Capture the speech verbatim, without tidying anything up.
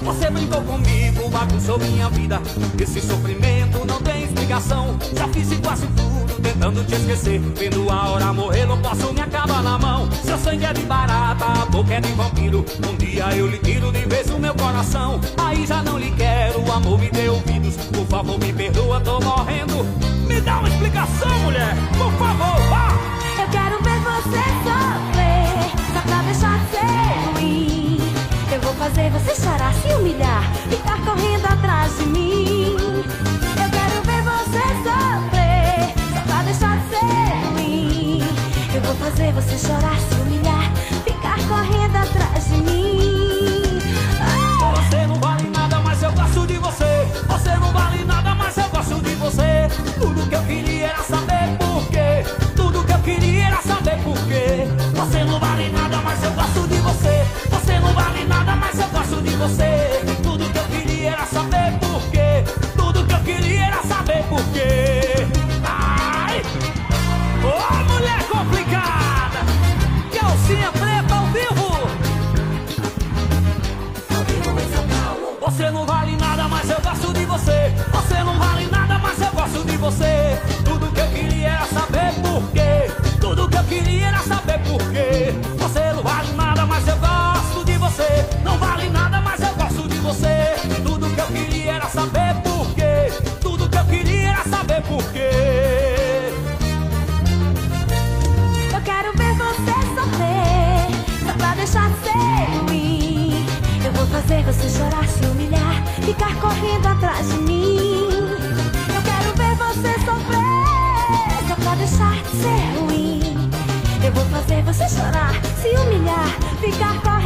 Você brincou comigo, bagunçou minha vida. Esse sofrimento não tem explicação. Já fiz de quase tudo, tentando te esquecer. Vendo a hora morrer, não posso me acabar na mão. Seu sangue é de barata, a boca é de vampiro. Um dia eu lhe tiro de vez o meu coração. Aí já não lhe quero, o amor me dê ouvidos. Por favor, me perdoa, tô morrendo. Me dá uma explicação, mulher, por favor, vá! Eu quero ver você sofrer, só pra deixar de ser ruim. Eu vou fazer você chorar, se humilhar, ficar correndo atrás de mim. Eu quero ver você sofrer, só pra deixar de ser ruim. Eu vou fazer você chorar, se humilhar, ficar correndo atrás de mim. Ah! Você não vale nada, mas eu gosto de você. Você não vale nada, mas eu gosto de você. Tudo que eu queria era saber por quê. Tudo que eu queria era saber por quê. Você não vale nada, mas eu gosto de você. Você não vale nada, mas eu gosto de você. Tudo que eu queria era saber por quê. Tudo que eu queria era saber por quê. Ai! Ô, mulher complicada! Calcinha preta ao vivo! Ao vivo em São Paulo. Você não vale nada, mas eu gosto de você. Você não vale nada, mas eu gosto de você. Tudo que eu queria era saber por quê. Tudo que eu queria era saber por quê. Você não vale nada, mas eu gosto de você. Não vale nada, mas eu gosto de você. Tudo que eu queria era saber por quê. Tudo que eu queria era saber por quê. Eu quero ver você sofrer, só pra deixar de ser ruim. Eu vou fazer você chorar, se humilhar, ficar correndo atrás de mim. Eu quero ver você sofrer, só pra deixar de ser ruim. Eu vou fazer você chorar, se humilhar, ficar correndo